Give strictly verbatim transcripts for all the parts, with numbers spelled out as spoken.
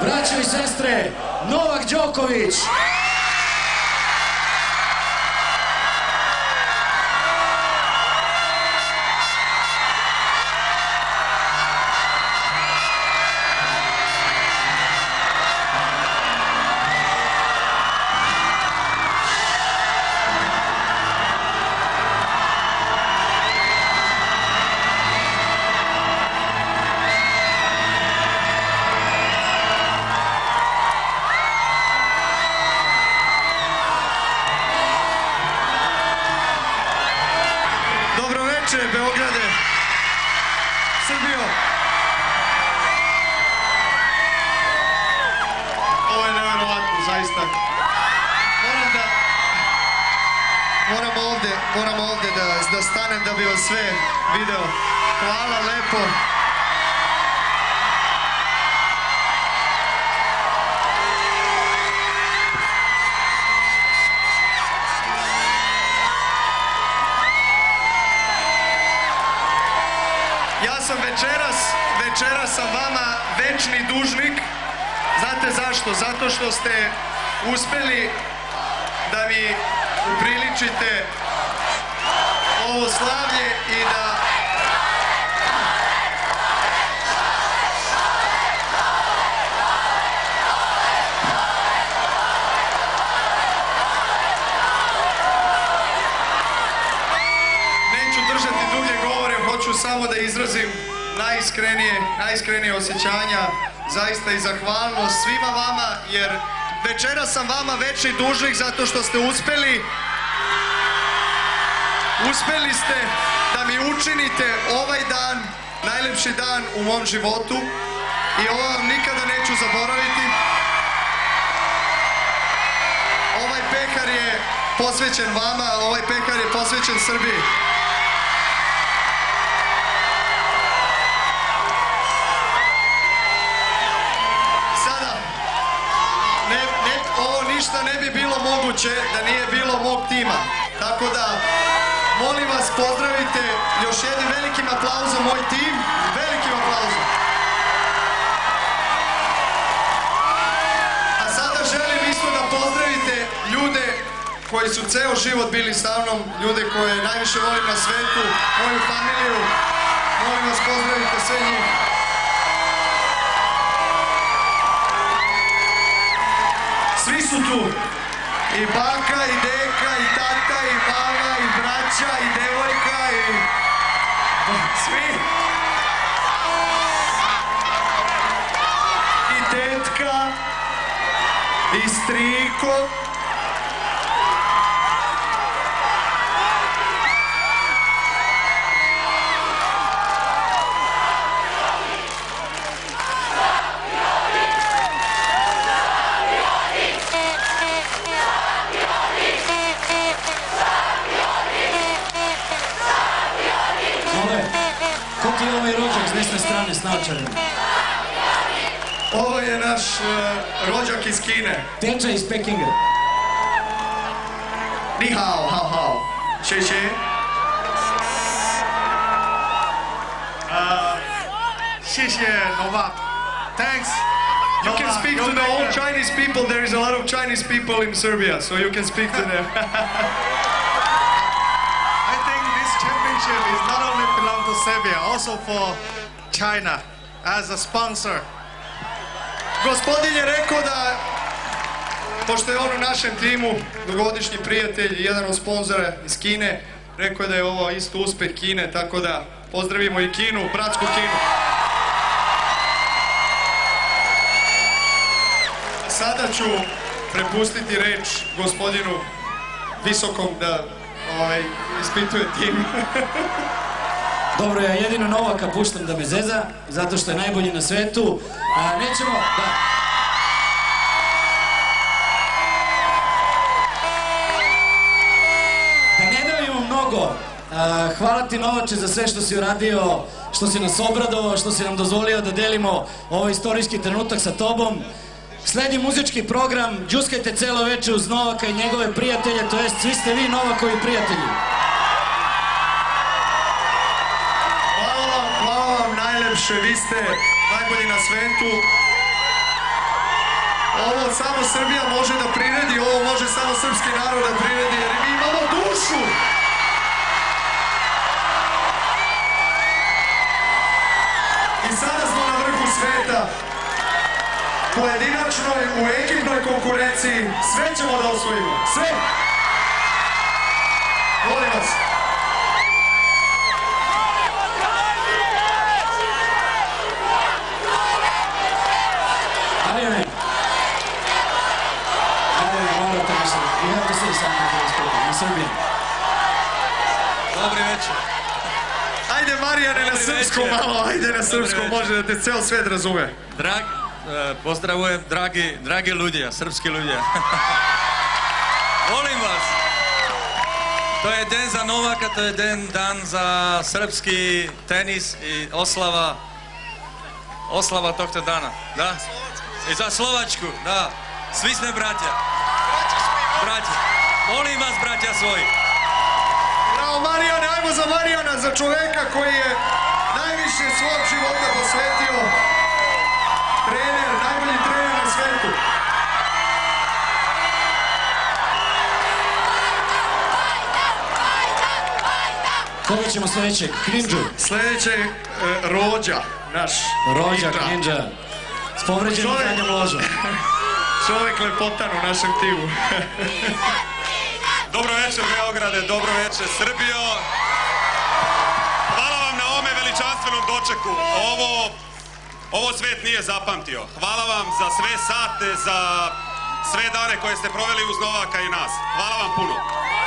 braćo i sestre, Novak Đoković. Beograde, Srbijo. Ovo je nevjerovatno, zaista. Moram da... Moram ovde, moram ovde da, da stanem da bi vas sve video. Hvala lepo. Ja sam večeras, večeras sam vama večni dužnik. Znate zašto? Zato što ste uspeli da mi upriličite ovo slavlje i da... Neću držati duge govore, hoću samo da izrazim najiskrenije, najiskrenije osjećanja, zaista i zahvalnost svima vama, jer večera sam vama večni dužnik zato što ste uspeli, uspeli ste da mi učinite ovaj dan, najlepši dan u mom životu i ovo vam nikada neću zaboraviti. Ovaj pehar je posvećen vama, ovaj pehar je posvećen Srbiji. Ništa ne bi bilo moguće da nije bilo mog tima. Tako da, molim vas, pozdravite još jednim velikim aplauzom moj tim. Velikim aplauzom. A sada želim isto da pozdravite ljude koji su ceo život bili sa mnom, ljude koje najviše volim na svetu, moju familiju. Molim vas, pozdravite sve njih. Svi su tu, i baka, i deka, i tata, i mama, i braća, i devojka, i... svi. I tetka, i striko. Ko ti je ovaj rođak s desne strane s naočarima? Ovo je naš uh, rođak iz Kine. Teča iz Pekinga. Ni hao, hao, hao. Še, še. Xie xie, Novak. Thanks. You can speak to the old Chinese people. There is a lot of Chinese people in Serbia, so you can speak to them. I think this championship is not only belong to Serbia, also for China as a sponsor. Gospodin je rekao da, pošto je on u našem timu, dugogodišnji prijatelj, jedan od sponzora iz Kine, rekao je da je ovo isto uspeh Kine, tako da pozdravimo i Kinu, bratsku Kinu. Sada ću prepustiti reč gospodinu Visokom da ovaj, ispituje tim. Dobro, ja jedino Novaka puštam da me zeza, zato što je najbolji na svetu. A, nećemo, da... Da ne davimo mnogo. A, hvala ti, Novače, za sve što si uradio, što si nas obradovao, što si nam dozvolio da delimo ovaj istorijski trenutak sa tobom. Sledi muzički program, džuskajte celo veče uz Novaka i njegove prijatelje, to jest svi ste vi Novakovi prijatelji. Hvala vam, hvala vam najlepše, vi ste najbolji na svetu. Ovo samo Srbija može da priredi, ovo može samo srpski narod da priredi, jer mi imamo dušu. I sada smo na vrhu sveta. Pojedinačnoj, u ekipnoj konkurenciji, sve ćemo da osvojimo. Sve! Molim vas. Marijane, Marijane, morate nešto. You have to say something for this people in Serbian. Dobri večer. Ajde Marijane na srpskom malo, ajde na srpskom, može da te ceo svet razume. Drag, pozdravujem dragi, dragi ljudje, srpski ljudje. Volim vas. To je den za Novaka, to je den, dan za srpski tenis i oslava, oslava tog dana, da? I za Slovačku, da. Svi sme bratja. Bratja. Molim vas, bratja svoji. Bravo Marijane, ajmo za Marijana, za čoveka koji je najviše svog života posvetio. Trener, najbolji trener na svetu. Koga ćemo sljedećeg? Kninđu? Sljedećeg e, Rođa, naš. Rođa, Kninđa. S povređenim zadnjom ložom. Čovjek lepotan u našem timu. Dobro večer Beograde, dobro večer Srbijo. Hvala vam na ovome veličanstvenom dočeku. Ovo, ovo svet nije zapamtio. Hvala vam za sve sate, za sve dane koje ste proveli uz Novaka i nas. Hvala vam puno.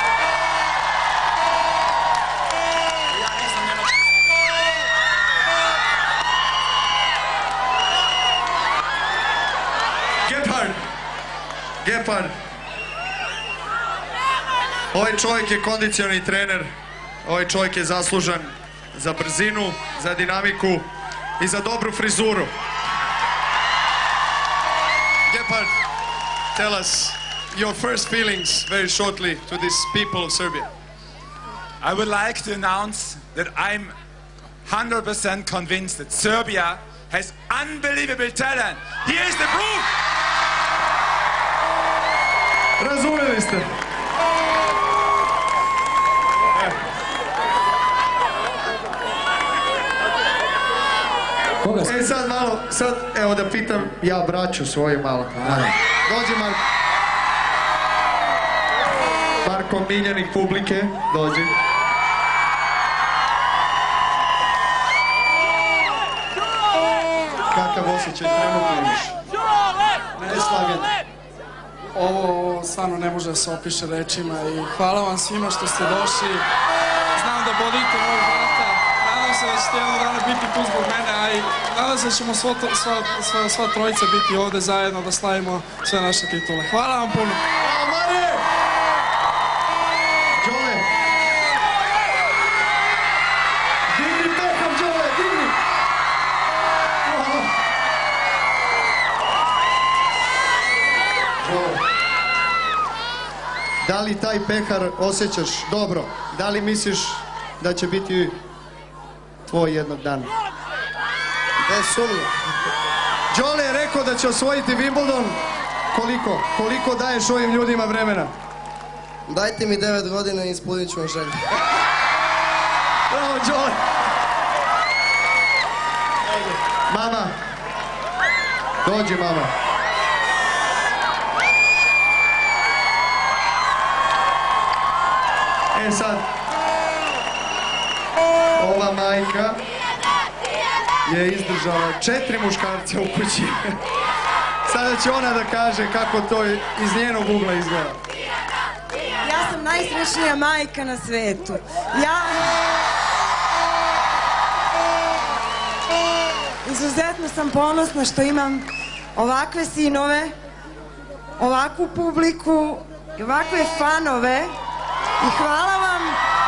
Gepard. Gepard. Ovaj čovjek je kondicioni trener. Ovaj čovjek je zaslužan za brzinu, za dinamiku i za dobru frizuru. Gepard, tell us your first feelings very shortly to these people of Serbia. I would like to announce that I'm one hundred percent convinced that Serbia has unbelievable talent. Here is the proof! Razumeli ste? Koga? E sad malo, sad evo da pitam ja braću svoju malo. Dođi Marko. Marko, miljenik publike, dođi. Kakav osjećaj trenutno imaš? Neslaganje. Ovo stvarno ne može da se opiše rečima i hvala vam svima što ste došli. Znam da bolite moj brata. Nadam se da ćete jednog dana biti tu zbog mene, a i nadam se da ćemo sva, sva, sva, sva trojica biti ovde zajedno da slavimo sve naše titule. Hvala vam puno. Bravo, Marije! Đole! Digni pekam, Đole, digni! Bravo! Đole. Da li taj pehar osjećaš dobro? Da li misliš da će biti tvoj jednog dana? Bez sumnje. Đole je rekao da će osvojiti Wimbledon. Koliko? Koliko daješ ovim ljudima vremena? Dajte mi devet godina i ispunit ću vam želju. Bravo, Đole! Mama! Dođi, mama. E sad, ova majka je izdržala četiri muškarca u kući. Sada će ona da kaže kako to iz njenog ugla izgleda. Ja sam najsrećnija majka na svetu. Ja... Izuzetno sam ponosna što imam ovakve sinove, ovakvu publiku i ovakve fanove. I hvala vam,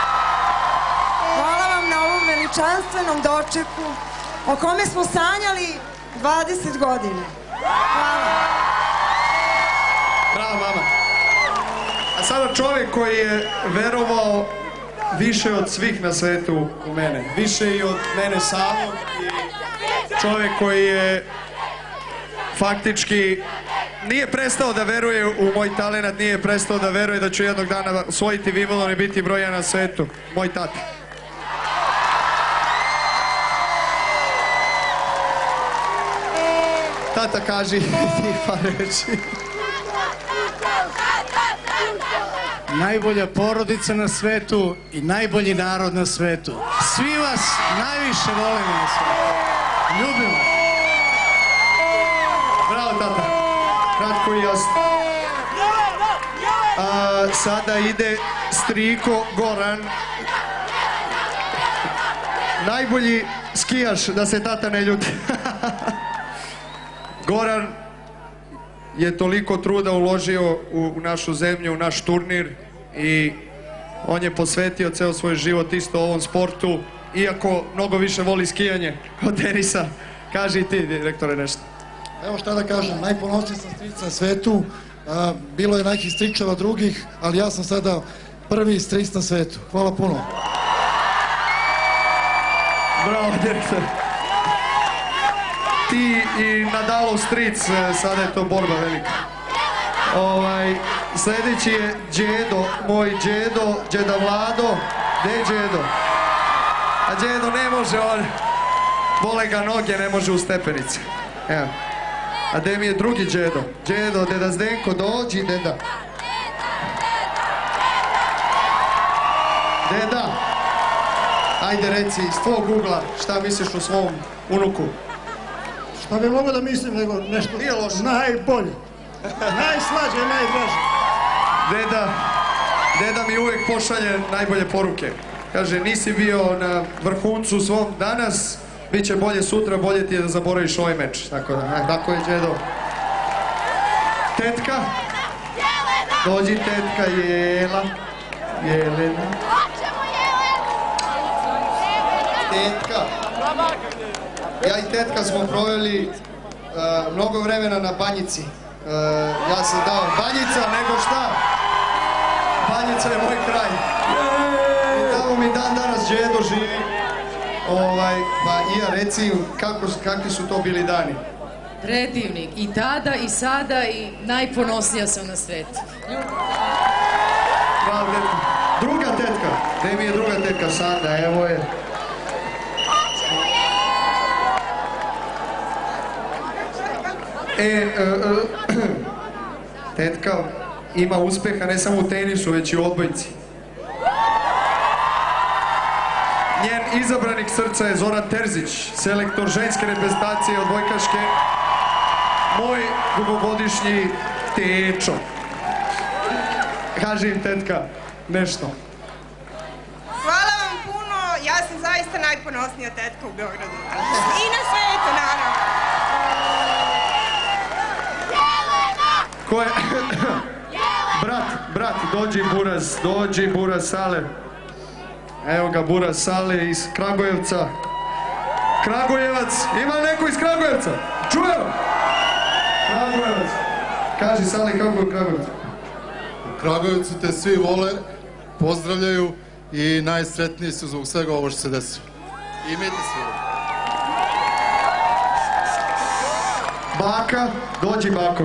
hvala vam na ovom veličanstvenom dočeku o kome smo sanjali dvadeset godina. Hvala. Bravo, mama. A sada čovjek koji je verovao više od svih na svetu u mene. Više i od mene samog. I čovjek koji je faktički nije prestao da veruje u moj talenat, nije prestao da veruje da ću jednog dana osvojiti Wimbledon i biti broj jedan na svetu. Moj tata. Tata, kaži ti par reči. Najbolja porodica na svetu i najbolji narod na svetu. Svi vas najviše volimo na svetu. Ljubim vas. Bravo, tata. Kratko i jasno. A, sada ide striko Goran. Najbolji skijaš, da se tata ne ljuti. Goran je toliko truda uložio u našu zemlju, u naš turnir i on je posvetio ceo svoj život isto ovom sportu, iako mnogo više voli skijanje od tenisa. Kaži i ti, direktore, nešto. Evo šta da kažem, najponosniji sam stric na svetu, a, bilo je nekih stričeva drugih, ali ja sam sada prvi stric na svetu. Hvala puno. Bravo, direktore. Ti i Nadalov stric, sada je to borba velika. Ovaj, sljedeći je Đedo, moj Đedo, Đeda Vlado. Gde je Đedo? A Đedo ne može, on, bole ga noge, ne može u stepenice. Evo. A gde mi je drugi Đedo? Đedo, deda Zdenko, dođi, deda. Deda, ajde reci iz tvog ugla šta misliš o svom unuku. Šta bi mogo da mislim nego nešto nije loše. Najbolje. Najslađe i najdraže. Deda, deda mi uvek pošalje najbolje poruke. Kaže, nisi bio na vrhuncu svom danas, bit će bolje sutra, bolje ti je da zaboraviš ovaj meč. Tako da, ne, tako je Đedo. Tetka. Dođi tetka, Jela. Jelena. Tetka. Ja i tetka smo proveli uh, mnogo vremena na Banjici. Uh, ja sam dao Banjica, nego šta? Banjica je moj kraj. I tamo mi dan danas Đedo živi. Ovaj, pa i ja reci kako, kakvi su to bili dani? Predivni. I tada i sada i najponosnija sam na svetu. Bravo, tetka. Druga tetka. Gde mi je druga tetka sada? Evo je. E, e, e, tetka ima uspeha ne samo u tenisu, već i u odbojci. Njen izabranik srca je Zoran Terzić, selektor ženske reprezentacije odbojkaške, moj dugogodišnji tečo. Kaži im, tetka, nešto. Hvala vam puno, ja sam zaista najponosnija tetka u Beogradu. I na svetu, naravno. Ko je? Brat, brat, dođi Buraz, dođi Buraz Sale. Evo ga Buraz Sale iz Kragujevca. Kragujevac, ima neko iz Kragujevca? Čujemo? Kragujevac. Kaži Sale kako je u Kragujevcu. U Kragujevcu te svi vole, pozdravljaju i najsretniji su zbog svega ovo što se desilo. I mi te svi vole. Baka, dođi bako.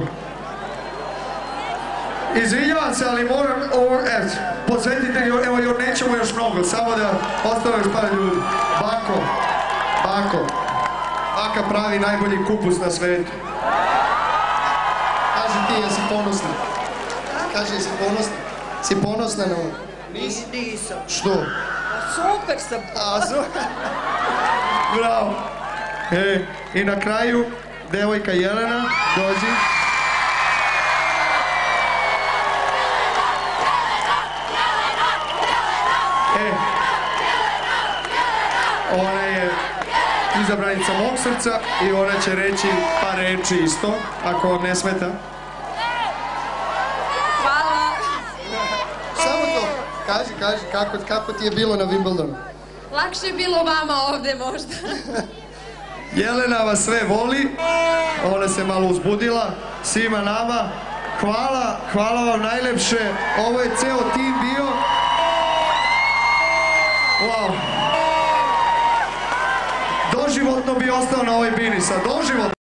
Izvinjavam se, ali moram ovo, evo, posvetite, evo, još nećemo još mnogo, samo da ostane još par ljudi. Bako, bako, baka pravi najbolji kupus na svetu. Kaži ti, jesi ponosna? Kaži, jesi ponosna? Si ponosna na ovo? Nisi? Nisam. Što? Super sam. A, super. Bravo. E, i na kraju, devojka Jelena, dođi. Ona je izabranica mog srca i ona će reći par reči isto, ako vam ne smeta. Hvala. Samo to. Kaži, kaži, kako, kako ti je bilo na Wimbledonu? Lakše je bilo vama ovde možda. Jelena vas sve voli, ona se malo uzbudila, svima nama. Hvala, hvala vam najlepše, ovo je ceo tim bio. Wow. Doživotno bi ostao na ovoj bini sad, doživotno.